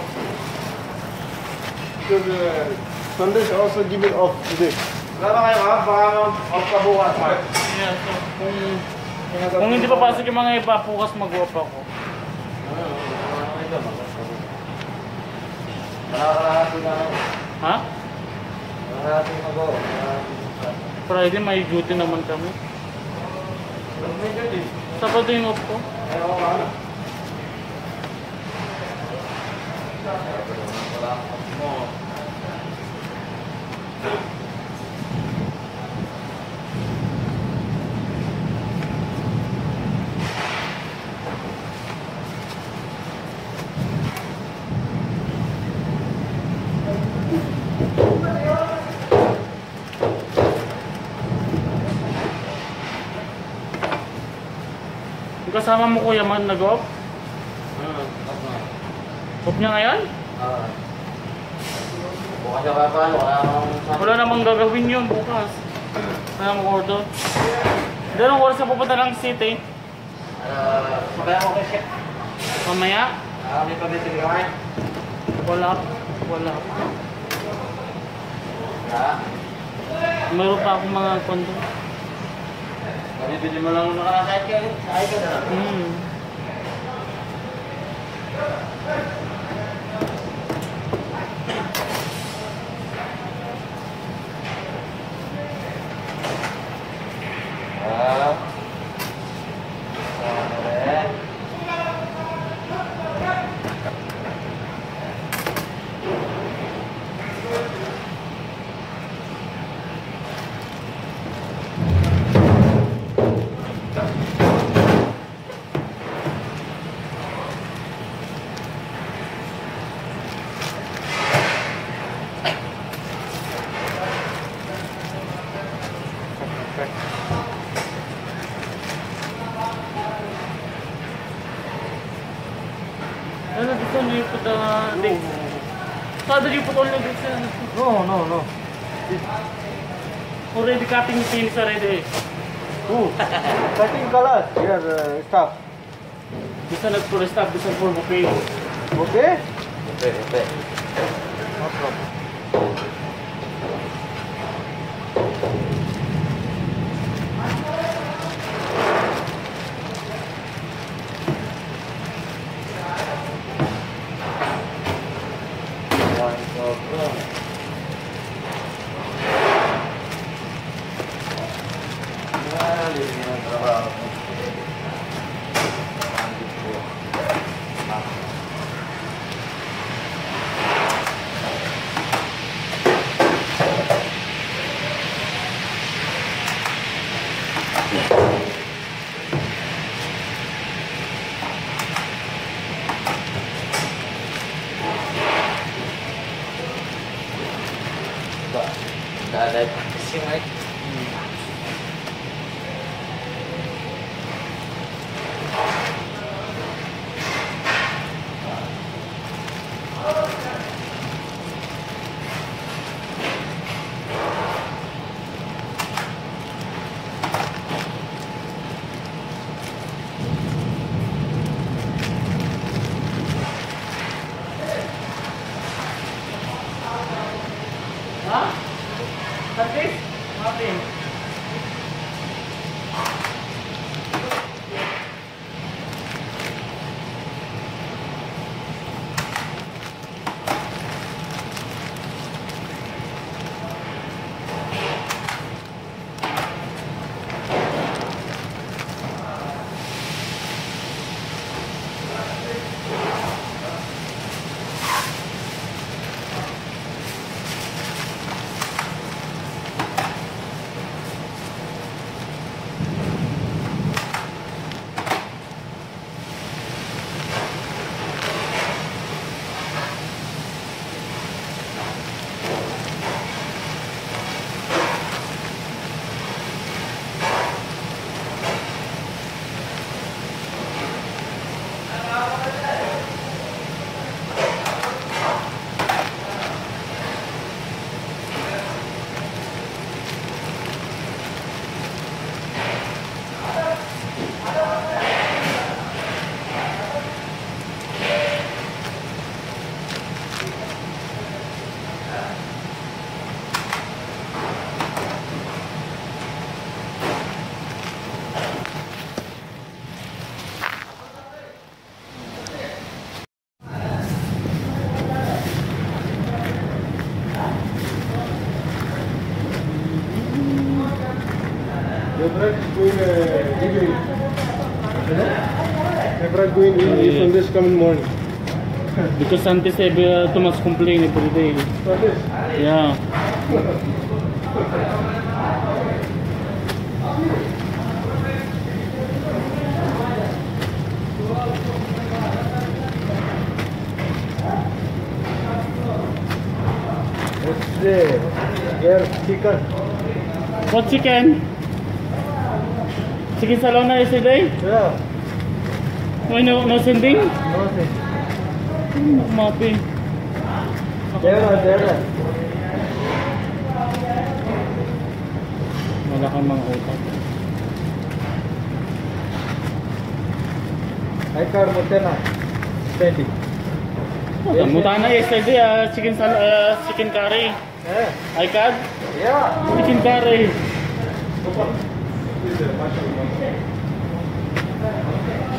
Because Sunday should also give it off today. Wala kayo ha? Baka off ka bukas, Mark. Yeah, so kung hindi pa pasok yung mga iba, bukas mag-off ako. Nakakalahati na ako. Ha? Nakakalahati mag-off. Friday may duty naman kami. May duty. Sabado yung off ko. Ayaw ka na. Wala mo. Kasama mo kuya man nag-off? Off niya ngayon? Bukas siya pa paano? Wala namang gagawin yun bukas. Wala namang order. Dalawang oras na pupunta ng city. Mamaya mo kasi. Mamaya? May pabitili ka kayo? Wala. Wala. Ha? Mayroon pa akong mga kondo. Bibili mo lang nakarasayat ka. Ay ka na. Ano dito niyo put date? Kada niyo put only date sir. No. Already cutting pins already. Ooh, cutting colors. Here, stuff. This one is for stop, this one for bouquet. Okay? Okay. No problem. Ada kasi nga. Ha? Tapos? Martin. brother is going evening. My brother going evening. Sundays coming morning. Because Santi said too much complain every day. Sundays. Yeah. What's there? Here, chicken. What chicken? Chicken salona yesterday? Yeah. Why no sending? Nothing. Mapi. There. Wala kang mga utak. I car mutena. Steady. Muta na yesterday chicken curry. Yeah. iCad? Yeah. Chicken curry.